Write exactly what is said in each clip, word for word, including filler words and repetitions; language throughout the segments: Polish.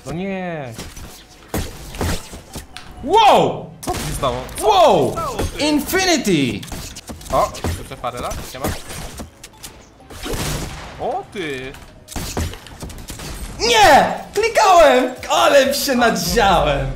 No nie. Wow! Co tu się stało? Wow! Infinity! O, słyszę Farela? Nie ma? O ty! Nie! Klikałem! Ale się nadziałem!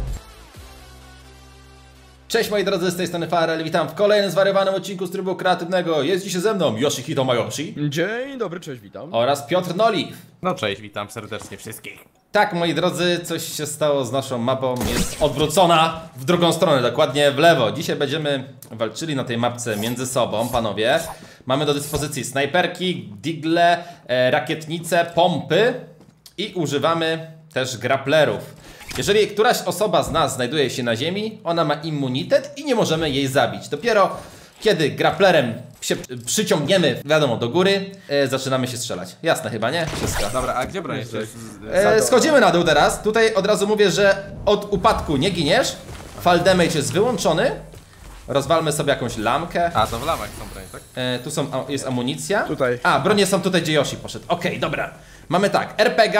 Cześć moi drodzy, z tej strony Farel, witam w kolejnym zwariowanym odcinku z trybu kreatywnego. Jest dzisiaj ze mną Yoshihito Mayoshi. Dzień dobry, cześć, witam. Oraz Piotr Noliw. No cześć, witam serdecznie wszystkich. Tak, moi drodzy, coś się stało z naszą mapą, jest odwrócona w drugą stronę, dokładnie w lewo. Dzisiaj będziemy walczyli na tej mapce między sobą, panowie. Mamy do dyspozycji snajperki, digle, e, rakietnice, pompy i używamy też grapplerów. Jeżeli któraś osoba z nas znajduje się na ziemi, ona ma immunitet i nie możemy jej zabić. Dopiero kiedy grapplerem się przyciągniemy, wiadomo, do góry, e, zaczynamy się strzelać. Jasne chyba, nie? Wszystko. Dobra, a gdzie bronisz? E, schodzimy na dół teraz. Tutaj od razu mówię, że od upadku nie giniesz. Fall damage jest wyłączony. Rozwalmy sobie jakąś lampkę. A, to w lamach są broń, tak? E, tu są, jest amunicja. Tutaj. A, bronie są tutaj, gdzie Yoshi poszedł. Okej, okay, dobra. Mamy tak, er pe gie,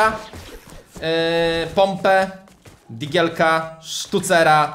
e, pompę, digielka, sztucera.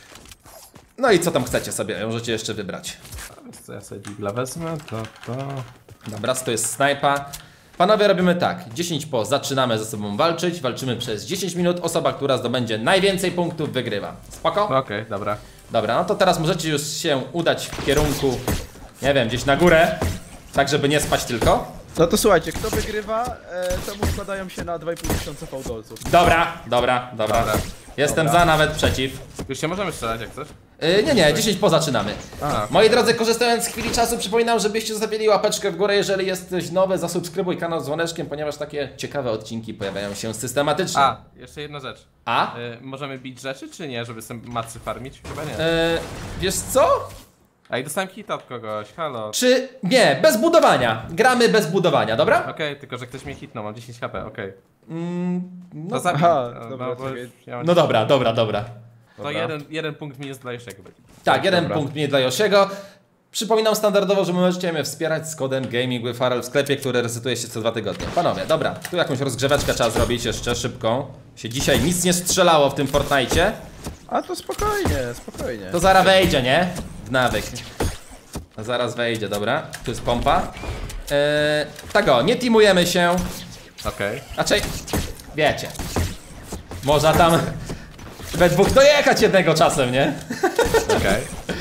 No i co tam chcecie sobie, możecie jeszcze wybrać. Więc co ja sobie digla wezmę, to to... Dobra, to jest snajpa. Panowie, robimy tak, dziesięć po, zaczynamy ze sobą walczyć. Walczymy przez dziesięć minut, osoba, która zdobędzie najwięcej punktów, wygrywa. Spoko? Okej, okay, dobra. Dobra, no to teraz możecie już się udać w kierunku, nie wiem, gdzieś na górę. Tak, żeby nie spać tylko. No to słuchajcie, kto wygrywa, e, temu składają się na dwa i pół tysiąca fałdolców. Dobra, dobra, dobra. Dobra. Jestem Dobra. za, nawet przeciw. Już się możemy strzelać jak chcesz? Yy, nie, nie, dziesięć po zaczynamy. A, Moi drodzy, korzystając z chwili czasu, przypominam, żebyście zostawili łapeczkę w górę, jeżeli jesteś nowy, zasubskrybuj kanał z dzwoneczkiem, ponieważ takie ciekawe odcinki pojawiają się systematycznie. A, jeszcze jedna rzecz. A? Y, możemy bić rzeczy, czy nie, żeby sobie macy farmić? Chyba nie. Yy, wiesz co? A i dostałem hita od kogoś, halo. Czy... Nie, bez budowania. Gramy bez budowania, dobra? Okej, okay, tylko że ktoś mnie hitnął, mam dziesięć HP, okej. Okay. Mm, no, To zabij. Aha, no, dobra, no, bo czekaj. już ja mam no dobra, dobra, dobra. To Dobra. jeden, jeden punkt minus dla Yoshiego będzie. Tak, jeden dobra. punkt mnie dla Yoshiego. Przypominam standardowo, że możecie mnie wspierać z kodem Gaming with Farel w sklepie, który resetuje się co dwa tygodnie. Panowie, dobra, tu jakąś rozgrzeweczkę trzeba zrobić jeszcze szybką. Się dzisiaj nic nie strzelało w tym Fortnite. A to spokojnie, spokojnie. To zaraz wejdzie, nie? W nawyk. To zaraz wejdzie, dobra. Tu jest pompa. Eee, tak o, nie teamujemy się. Okej. Raczej, wiecie. Można tam we dwóch dojechać jednego czasem, nie? Okej.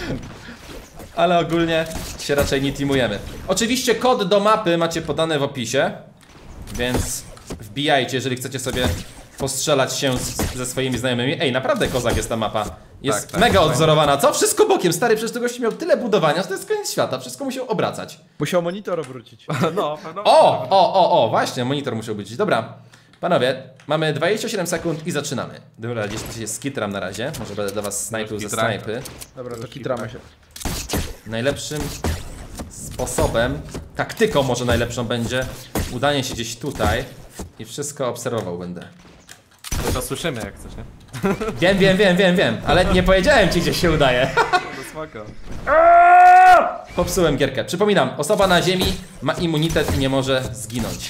Ale ogólnie się raczej nie teamujemy. Oczywiście kod do mapy macie podany w opisie, więc wbijajcie, jeżeli chcecie sobie postrzelać się z, ze swoimi znajomymi. Ej, naprawdę kozak jest ta mapa. Jest Tak, tak, mega fajnie. odzorowana, co? Wszystko bokiem, stary, przecież tego gościu miał tyle budowania, że to jest koniec świata, wszystko musiał obracać. Musiał monitor obrócić. No, pewno. O, o, o, o, właśnie, monitor musiał być. Dobra, panowie, mamy dwadzieścia siedem sekund i zaczynamy. Dobra, gdzieś się skitram na razie, może będę do was snajpił ze Skitranka. snajpy. Dobra, to kitramy się. Najlepszym sposobem, taktyką może najlepszą będzie udanie się gdzieś tutaj i wszystko obserwował będę. To, to słyszymy jak coś, nie? Wiem, wiem, wiem, wiem, wiem, ale nie powiedziałem ci, gdzie się udaje. To spoko. Popsułem gierkę. Przypominam, osoba na ziemi ma immunitet i nie może zginąć.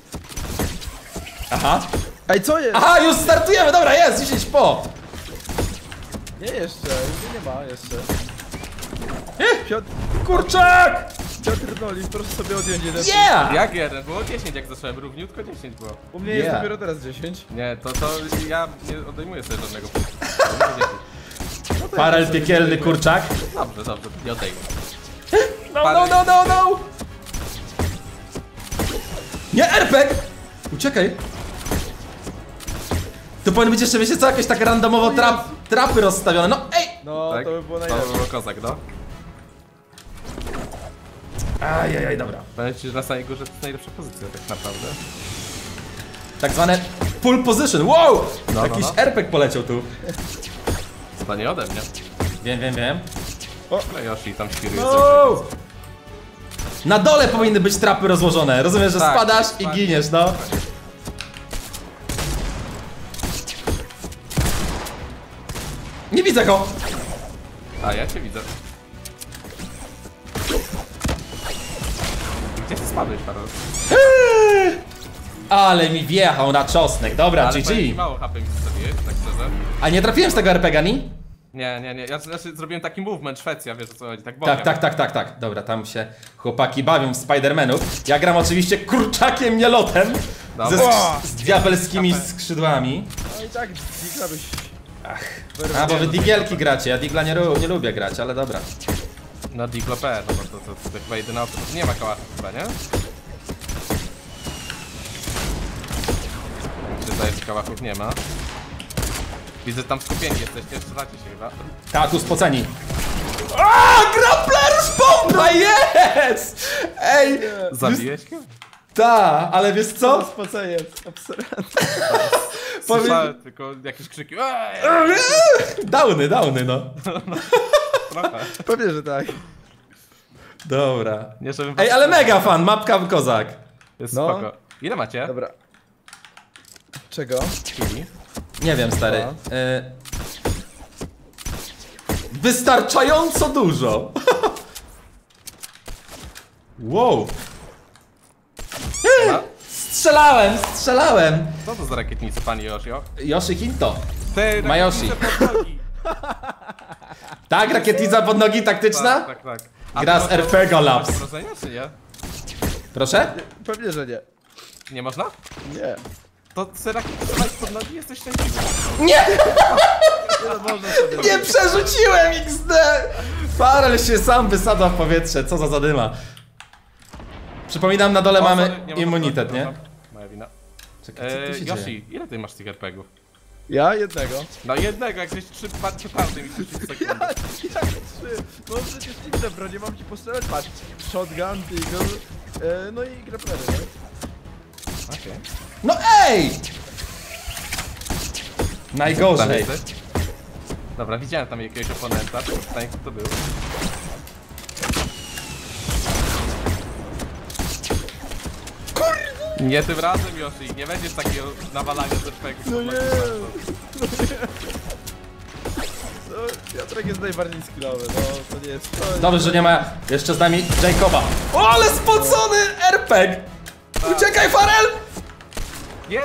Aha. Ej, co jest? Aha, już startujemy, dobra, jest, dziesięć po. Nie jeszcze, nie, nie ma jeszcze. Piotr, Kurczak! Piotr Noliw, proszę sobie odjąć jeden. Yeah! Jak jeden? Było dziesięć jak zacząłem, równiutko dziesięć było. U mnie jest Yeah. dopiero teraz dziesięć. Nie, to, to ja nie odejmuję sobie żadnego punktu. No to Farel ja sobie piekielny zdejmuję. kurczak. Dobrze, dobrze, nie odejmuję. No, no, no, no, no! Nie, er pe gie! Uciekaj! To powinny być jeszcze, wiecie co, jakieś tak randomowo trap, trapy rozstawione, no ej! No, Tak? to by było To najlepsze. by było kozak, no. Ajajaj, dobra. Powiem ci, że na samej górze to jest najlepsza pozycja tak naprawdę. Tak zwane full position, wow! No, Jakiś no, no. er pe gie poleciał tu. To nie ode mnie. Wiem, wiem, wiem. No Yoshi tam świruje No! Na dole powinny być trapy rozłożone, rozumiesz, że Tak, spadasz i tak. giniesz, no. Nie widzę go! A ja cię widzę. Gdzie ty spadłeś, Karol? Ale mi wjechał na czosnek. Dobra, Ale powiem ci, G G. mało H P mi zostawiłeś, tak szczerze. A nie trafiłem z tego er pe gie a, ni? Nie, nie, nie, ja znaczy, zrobiłem taki movement Szwecja, wiesz o co chodzi, tak bogiem. Tak, tak, tak, tak, tak. Dobra, tam się chłopaki bawią w Spidermanów. Ja gram oczywiście kurczakiem nielotem. Ze Dobra. sk- z diabelskimi skrzydłami. No i tak, Digla byś... Ach. A, bo wy digielki gracie, ja digla nie, lu- nie lubię grać, ale dobra. No Diglo P R, no bo to, to, to chyba jedyna opcja, to nie ma kałachów chyba, nie? Wydaje się, że kałachów nie ma. Widzę, że tam skupieni jesteście, strzelacie się chyba. Ta, tu spoceni. A, grappler z bomba, jest! Ej! Zabiłeś go? Ta, ale wiesz co? Spocenie, obserwant. Słyszałem tylko jakieś krzyki. Eee! Downy, downy, no. Trochę. Pewnie, że tak. Dobra. Nie, żebym Ej, ale mega fan, mapka kozak. Jest No. spoko. Ile macie? Dobra. Czego? Chwili. Nie wiem, stary. Dobra. Y... Wystarczająco dużo. Wow. Dobra. Strzelałem, strzelałem. Co to za rakietnicy, pani Yoshio? Yoshi Hinto. Ty, Mayoshi. rakietnice pod nogi. Tak, rakietnica pod nogi taktyczna? Tak, tak, tak. Gra z to- to- er pe gie a to- Labs. wrażenia, czy nie? Proszę? Pewnie, że nie. Nie można? Nie. To ty rakietnice pod nogi jesteś szczęśliwy. Nie! Nie no, można sobie... Nie przerzuciłem iks de! Farel się sam wysadza w powietrze, co za zadyma. Przypominam, na dole O, mamy sorry, nie można immunitet, brać, nie? przepraszam. Moja wina. Czekaj, co tu Eee, się dzieje? Yoshi, ile ty masz tych er pe gie ów? Ja jednego. No jednego, jak gdzieś trzy trzy party mi trzy sekundy. Ja, jak trzy? No przecież inne bronie, mam ci postrzelać, patrz. Shotgun, Deagle, e, no i grapplery, nie? Okej. No ej! Najgorzej. Tam jesteś? Dobra, widziałem tam jakiegoś oponenta, pytanie kto to był. Nie tym razem, Yoshi, nie będziesz takiego nawalania z er pe gie. No nie. No, Piotrek jest najbardziej skillowy, no to nie jest... To Dobrze, że nie ma jeszcze z nami Jacoba. O, ale spocony er pe gie! Uciekaj, Farel! Nie!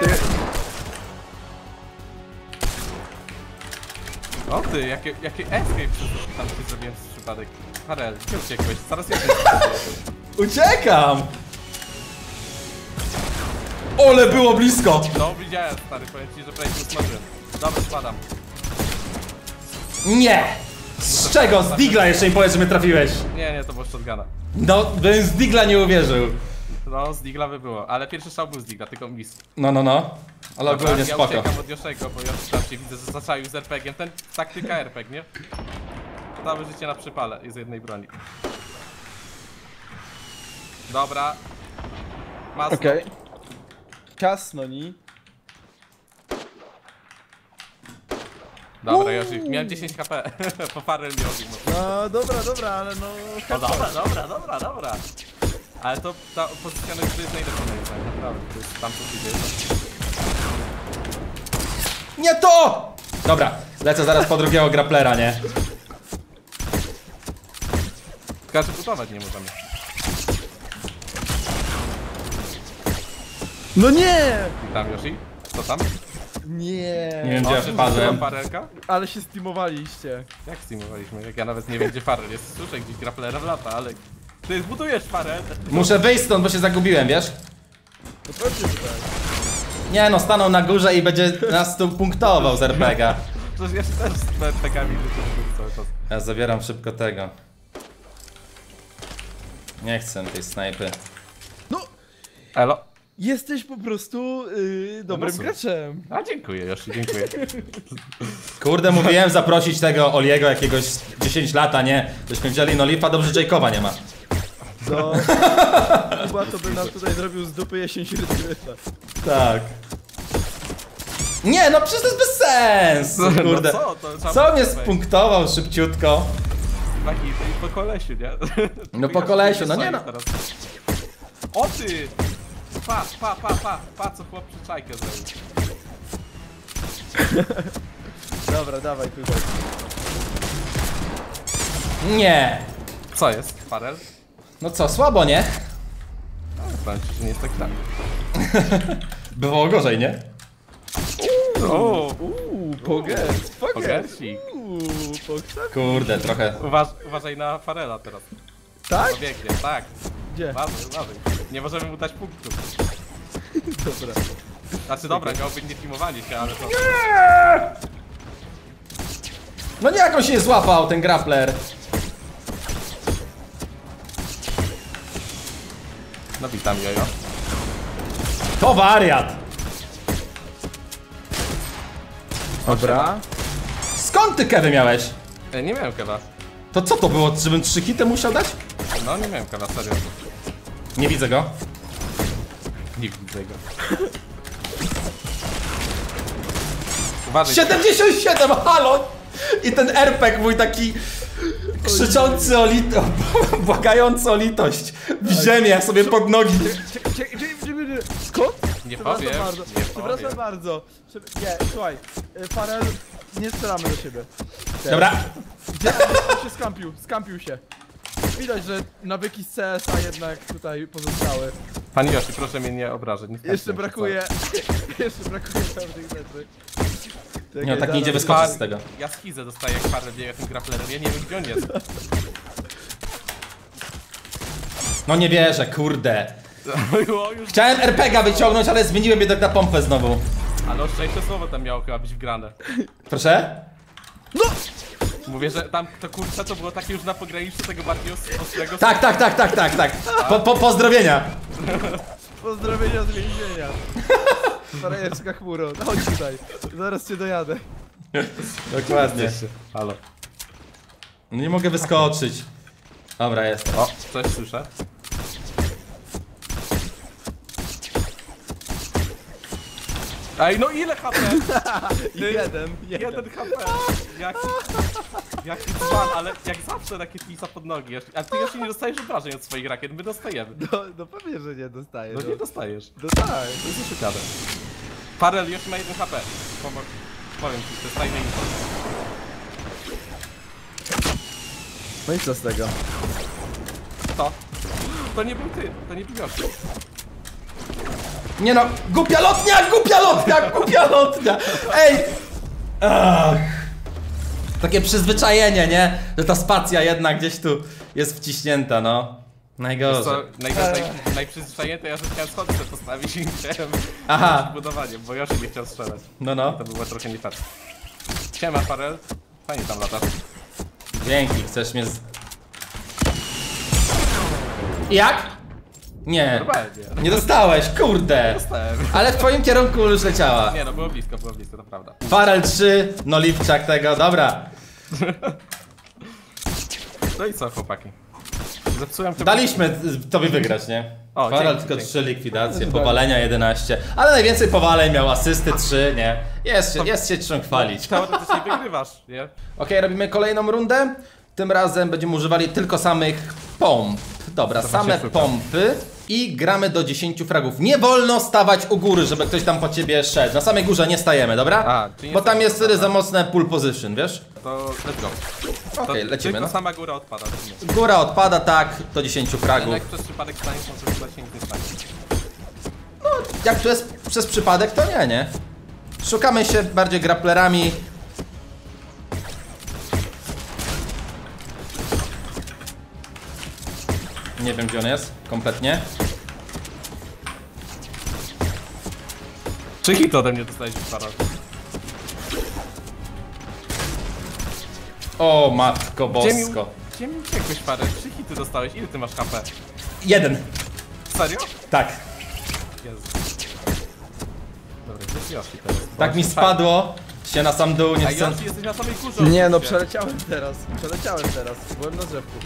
O ty, jakie, jakie escape tam ci zrobiłem z przypadek. Harel, gdzie uciekłeś? Zaraz jesteś. Uciekam! Ole, było blisko! No widziałem, stary, powiem ci, że prawie się usmażyłem. Dobra, spadam. Nie! Z czego? Z digla jeszcze mi powiedz, że mnie trafiłeś. Nie, nie, to było shotguna. No, bym z digla nie uwierzył. No, z digla by było, ale pierwszy strzał był z digla, tylko miss. No, no, no. Ale Dobra, ogólnie ja spoko. uciekam od Yoshego, bo Yoshi tam się widzę, że zaczaił z er pe gie em. Ten taktyka er pe gie, nie? Całe życie na przypale i z jednej broni. Dobra. Masno. Okej. Ciasno, ni. Dobra, Yoshi, miałem dziesięć ha pe. Po Farel mi obił. No dobra, dobra, ale no... No dobra, dobra, dobra, dobra. Ale to ta pozycja na gry jest najlepsza moim zdaniem, naprawdę. To jest tam co się dzieje. Nie to! Dobra, lecę zaraz po drugiego grapplera, nie? Każdy budować nie możemy. No nie! I tam Yoshi? Co tam? Nie. Nie wiem, gdzie ja czy wpadłem. Farelka? Ale się steamowaliście. Jak steamowaliśmy? Jak ja nawet nie wiem gdzie Farel jest. Słyszę gdzieś grapplera w lata, ale... Ty zbudujesz Farel! Muszę wyjść stąd, bo się zagubiłem, wiesz? No pewnie, że tak. Nie no, stanął na górze i będzie nas tu punktował z er pe gie a. Przecież ja się też z er pe gie ami wyciągnę cały czas. Ja zabieram szybko tego. Nie chcę tej snajpy. No, Elo. jesteś po prostu yy, dobrym No, graczem. A dziękuję Yoshi, dziękuję. Kurde, mówiłem zaprosić tego Oliego jakiegoś dziesięć lat, a nie? Byśmy wzięli Nolifa, dobrze Jacoba nie ma. No, chyba to by nam tutaj zrobił z dupy jesień średniowiecza. Tak. Nie, no przecież to jest bez sensu, kurde. No co? To trzeba Co mnie powiedzieć. spunktował szybciutko? Taki po kolesiu, nie? No po kolesiu, no nie no. Teraz. O ty! Pa, pa, pa, pa, pa, co chłop przyczajkę zrobił. Dobra, dawaj tutaj. Nie. Co jest, Farel? No co, słabo, nie? powiem ci, że nie jest tak źle. Bywało gorzej, nie? O, Uuu, pogers, pogers. Pogersik. Uuu, pogers. Kurde, trochę. Uważ, uważaj na Farela teraz. Tak? Pobiegnie, tak. Gdzie? Uważaj, uważaj. Nie możemy mu dać punktów. Dobra. Znaczy dobra, miało być nie filmowanie się, ale to... No nie, jak on się nie złapał, ten grappler. No witam, jojo. To wariat. Dobra. Skąd ty kewy miałeś? E, nie miałem kewa. To co to było, żebym trzy hity musiał dać? No nie miałem kewa, serio. Nie widzę go. Nie widzę go. Uważaj. siedemdziesiąt siedem, halo! I ten R P G mój taki krzyczący o litość, błagający o litość w ziemię sobie pod nogi. Cie- cie- cie- cie- Skąd? Nie Przepraszam powiem, bardzo. nie Przepraszam powiem. bardzo. Prze- Nie, słuchaj. y, Farel, nie strzelamy do siebie. Teraz. Dobra, Gdzie on się skampił? Skampił się. Widać, że nawyki z C S a jednak tutaj pozostały. Pani Yoshi, proszę mnie nie obrażać. Nie Jeszcze wpadnę, brakuje... Jeszcze brakuje pewnych rzeczy. nie, Czekaj, tak nie idzie zaraz- wyskoczyć z tego. Ja schizę dostaję jak Farel biega tym grapplerem, ja nie wiem gdzie on jest. No nie wierzę, kurde. O, już... Chciałem R P G a wyciągnąć, ale zmieniłem jednak na pompę znowu. Ale o szczęście słowo tam miało chyba być wgrane. Proszę? Mówię, że tam to kurczę to było takie już na pograniczu tego bardziej os- ostrego. Tak, tak, tak, tak, tak, tak. Po, po, pozdrowienia. Pozdrowienia z więzienia. Starajeczka chmuro, no chodź tutaj. Zaraz cię dojadę. Dokładnie. Halo. No nie mogę wyskoczyć. Dobra, jest. O, coś słyszę. Ej, no ile H P? I jeden, jeden. Jeden H P. Jaki, jaki dzban, ale jak zawsze rakietnica pod nogi. Yoshi. A ty jeszcze nie dostajesz obrażeń od swoich rakiet, my dostajemy. No, no pewnie, że nie dostaję. No No, nie dostajesz. no tak. To jest oszukane. Farel już ma jeden H P. Pomog. Powiem ci, to jest tajne info. No i co z tego? To. To nie był ty, to nie był Yoshi. Nie no, głupia lotnia, głupia lotnia, głupia lotnia! Ej! Ach. Takie przyzwyczajenie, nie? Że ta spacja jednak gdzieś tu jest wciśnięta, no. Co, Najgorzej. naj, naj, najprzyzwyczajenie, ja że chciałem schody sobie postawić i chciałem Aha. budowanie, bo Yoshi nie chciał strzelać. No, no. To było trochę nie fair. Siema Farel. Fajnie tam latasz. Dzięki, chcesz mnie z... Jak? Nie. Normalnie. Nie dostałeś, kurde. Dostałem. Ale w twoim kierunku już leciała. Nie no, było blisko, było blisko, to prawda. Farel trzy, no Lipczak tego, dobra. No i co chłopaki? Zepsułem to. Daliśmy tobie wygrać, nie? O, Farel dzięki, tylko dzięki. trzy likwidacje, powalenia jedenaście. Ale najwięcej powaleń miał, asysty trzy, nie? Jest, się- jest się czym chwalić. Teoretycznie wygrywasz, nie? Okej, robimy kolejną rundę. Tym razem będziemy używali tylko samych pomp. Dobra, To same właśnie super. pompy. I gramy do dziesięciu fragów. Nie wolno stawać u góry, żeby ktoś tam po ciebie szedł. Na samej górze nie stajemy, dobra? A, czyli nie Bo tam stajemy, jest wtedy dobra. za mocne pull position, wiesz? To let's go. Okej, To lecimy, Tylko no. sama góra odpada. to nie. Góra odpada, tak, do dziesięciu Ale fragów. jak przez przypadek staniesz, może chyba się nic nie stanie. Jak to jest przez przypadek, to nie, nie? Szukamy się bardziej grapplerami. Nie wiem, gdzie on jest, kompletnie. Czy hit ode mnie dostałeś już parę? O, matko Gdzie mi, bosko. gdzie mi uciekłeś parę? Trzy hity dostałeś, ile ty masz H P? Jeden, Serio? tak. Jezu. Dobra, gdzie jest Yoshi teraz? Bo Tak on mi się spadło się na sam dół, fajnie. nie A chcę... Yoshi jesteś na samej górze. Nie no, oczywiście. przeleciałem teraz. Przeleciałem teraz. Byłem na drzewku.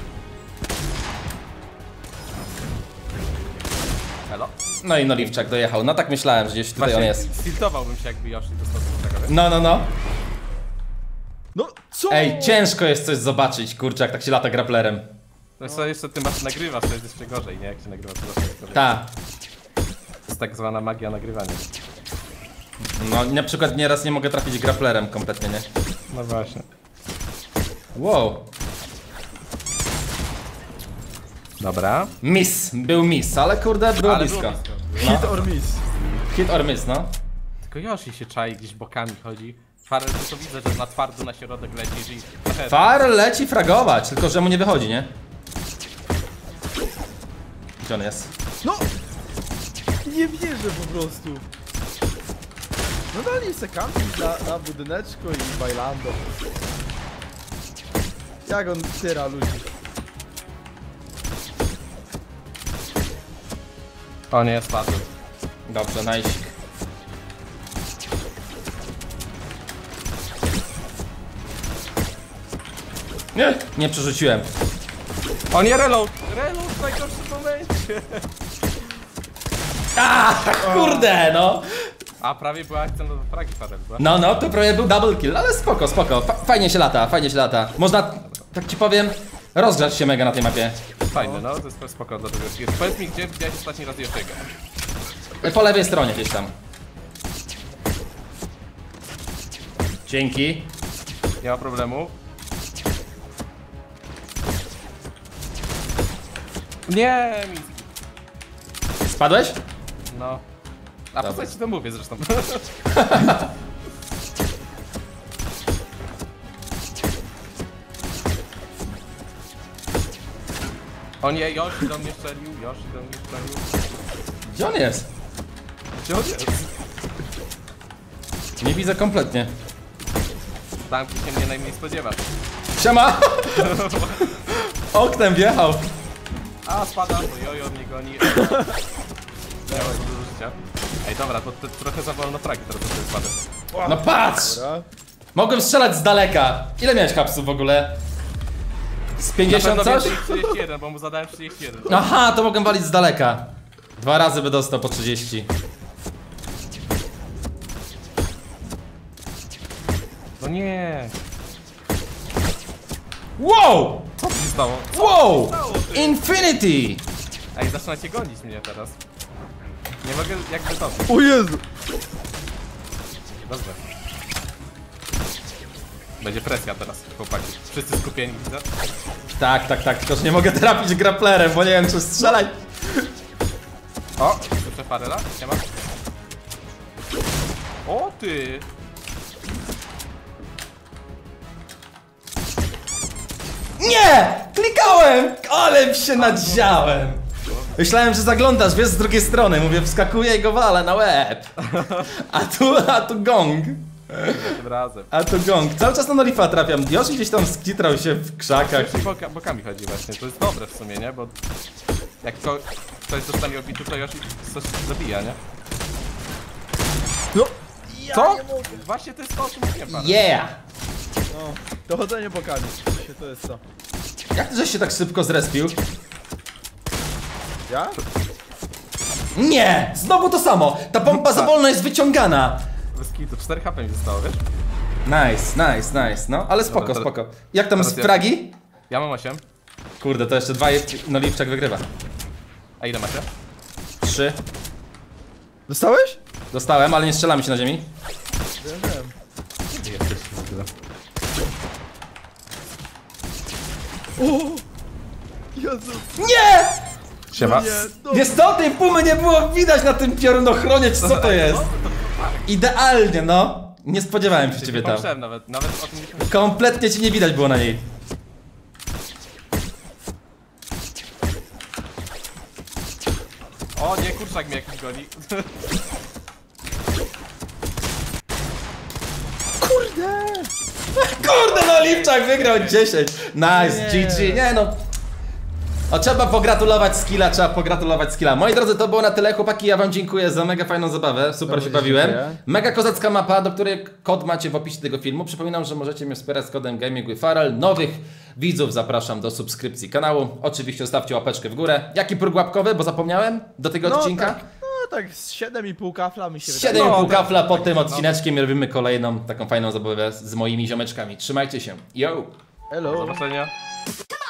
Halo? No i Noliwczak dojechał, no tak myślałem, że gdzieś tutaj Właśnie on jest. Stiltowałbym się jakby Yoshi dostał z tego, wiesz? No, no, no. No co? Ej, ciężko jest coś zobaczyć, kurczę, jak tak się lata grapplerem. No co jeszcze ty masz nagrywasz, to jest jeszcze gorzej, nie? Jak się nagrywa, to zawsze jest gorzej. Ta. To jest tak zwana magia nagrywania. No, na przykład nieraz nie mogę trafić grapplerem kompletnie, nie? No właśnie. Wow. Dobra. Miss, był miss, ale kurde, było Ale blisko. było blisko. Hit or miss. Hit or miss, no. Tylko Yoshi się czai, gdzieś bokami chodzi. Farel to widzę, że na twardo na środek leci i trochę... Farel leci fragować, tylko że mu nie wychodzi, nie? Gdzie on jest? No! Nie wierzę po prostu. No dali se camping na, na budyneczku i bailando. Jak on tyra ludzi. O nie, spadł. Dobrze, najsik. Nie, nie przerzuciłem. O nie, reload! Reload w najgorszym momencie! A, kurde, no. A prawie była akcja na fragi Farel, była? No, no, to prawie był double kill, ale spoko, spoko. Fa fajnie się lata, fajnie się lata. Można, tak ci powiem, rozgrzać się mega na tej mapie. Fajne, no, to jest spoko do tego. Powiedz mi, gdzie widziałeś ostatni raz Yoshiego? Po lewej stronie gdzieś tam. Dzięki. Nie ma problemu. Nie, mi... Spadłeś? No. A po Dobra. co ci to mówię zresztą? O nie, Yoshi do mnie strzelił, Yoshi do mnie strzelił. Gdzie on jest? Gdzie on jest? Nie widzę kompletnie. Tam gdzie się mnie najmniej spodziewasz. Siema! Oknem wjechał. A, spada, bo jojo mnie goni. Miałem za dużo życia. Ej, dobra, to, to trochę za wolno fragi teraz sobie spadł. No patrz! Dobra. Mogłem strzelać z daleka. Ile miałeś kapsów w ogóle? Z pięćdziesiąt Na pewno coś? więcej trzydzieści jeden, bo mu zadałem trzydzieści jeden. Aha, to mogłem walić z daleka. Dwa razy by dostał po trzydzieści. No nie. Wow! Co tu się stało? Wow! stało, ty? Infinity! Ej, zaczynacie gonić mnie teraz. Nie mogę jakby to. O Jezu! Dobrze. Będzie presja teraz, chłopaki. Wszyscy skupieni, widzę. Tak, tak, tak, tylko że nie mogę trafić grapplerem, bo nie wiem czy strzelać. O, słyszę Farela? Nie ma? O ty! Nie! Klikałem! Ale się nadziałem! Myślałem, że zaglądasz, wiesz, z drugiej strony. Mówię, wskakuję i go walę na łeb. A tu, a tu gong. Tym razem. A tu gong. Cały czas na Nolifa trafiam. Yoshi gdzieś tam skitrał się w krzakach. Yoshi boka, bokami chodzi właśnie, to jest dobre w sumie, nie? Bo jak ko ktoś zostanie obity, to Yoshi coś zabija, nie? No! Ja Co? nie mogę. Właśnie to jest to, o czym mówiłem, Farel. Yeah! No, dochodzenie bokami. Właśnie to jest to. Jak ty żeś się tak szybko zrespił? Ja? Nie! Znowu to samo! Ta pompa za wolno jest wyciągana! Bez kitu, cztery H P mi zostało, wiesz? Nice, nice, nice, no. Ale spoko, Dobra, spoko. Jak tam z teraz ja. fragi? Ja mam osiem. Kurde, to jeszcze dwa i Noliwczak wygrywa. A ile macie? Trzy. Dostałeś? Dostałem, ale nie strzelamy się na ziemi. Wiem, wiem. Gdzie jesteś w ogóle? O! Jezu! Nie! Siema. No nie, no. Wiesz co, tej pumy nie było widać na tym piorunochronie, czy co to jest? Idealnie, no. Nie spodziewałem się ciebie tam. Pomyślałem nawet, nawet o tym nie pomyślałem. Kompletnie ci nie widać było na niej. O nie, kurczak mnie jakiś goni. Kurde! Kurde, no Lipczak wygrał dziesięć. Nice, Nie. G G, nie no. O, trzeba pogratulować skilla, trzeba pogratulować skilla. Moi drodzy, to było na tyle, chłopaki, ja wam dziękuję za mega fajną zabawę, super Bardzo się bawiłem. dziękuję. Mega kozacka mapa, do której kod macie w opisie tego filmu. Przypominam, że możecie mnie wspierać z kodem Gaming with Farel. Nowych widzów zapraszam do subskrypcji kanału. Oczywiście zostawcie łapeczkę w górę. Jaki próg łapkowy, bo zapomniałem do tego No odcinka? tak, no tak z siedem i pół kafla mi się siedem i No, pół tak, kafla pod tak, tym no. odcineczkiem i robimy kolejną taką fajną zabawę z moimi ziomeczkami. Trzymajcie się. Yo! Hello! Do zobaczenia.